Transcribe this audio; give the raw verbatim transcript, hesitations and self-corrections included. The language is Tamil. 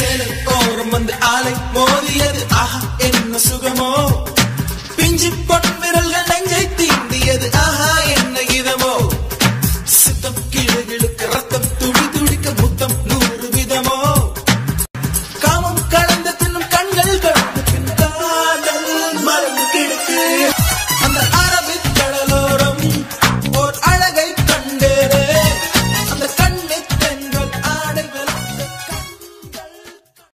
சேலை ஓரம் வந்து ஆலை மோதியது ஆஹா என்ன சுகமோ பிஞ்சு பொன் விரல்கள் நெஞ்சை